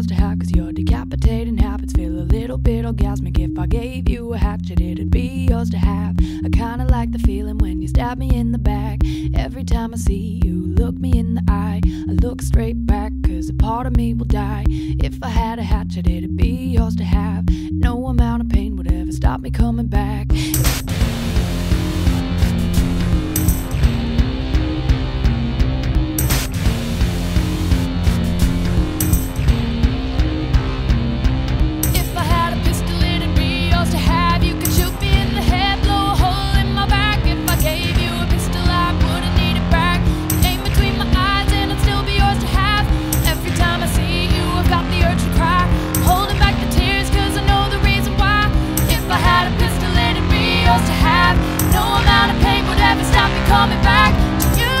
to have, 'cause your decapitating habits feel a little bit orgasmic. If I gave you a hatchet, it'd be yours to have. I kinda like the feeling when you stab me in the back. Every time I see you look me in the eye, I look straight back, 'cause a part of me will die. If I had a hatchet, it'd be yours to have. No amount of pain would ever stop me coming back. Coming back to you.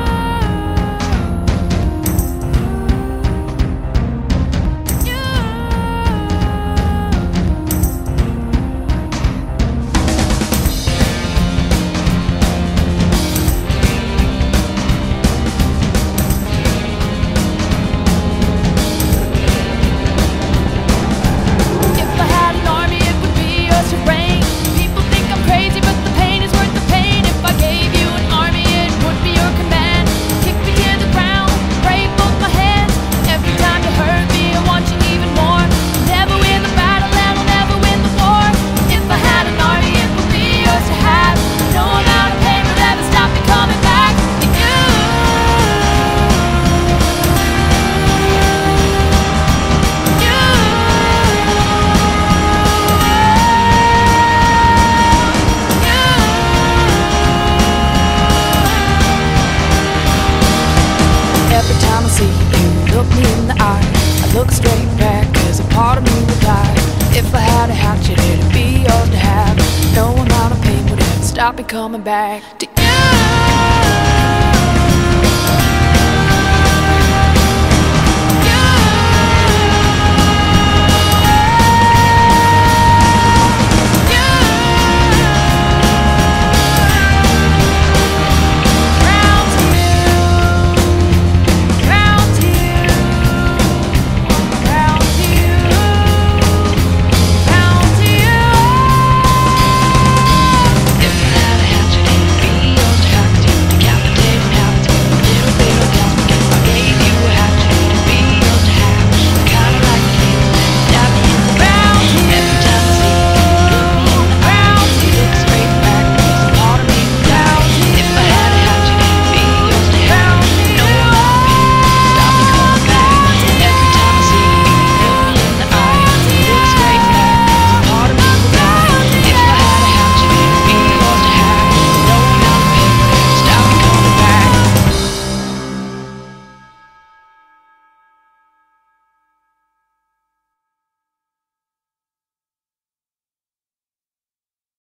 If I had an army, it would be yours to reign. People think I'm crazy, but the pain is worth the pain. If I gave you an army, it would be your command. Kick me to the ground, break both my hands. Every time you hurt me, I want you even more. I'll never win the battle and I'll never win the war. If I had an army, it would be yours to have. No amount of pain would ever stop me coming back to you. Every time I see you look me in the eye, I look straight back, 'cause a part of me will die. If I had a hatchet, it'd be yours to have. No amount of pain would ever stop me coming back to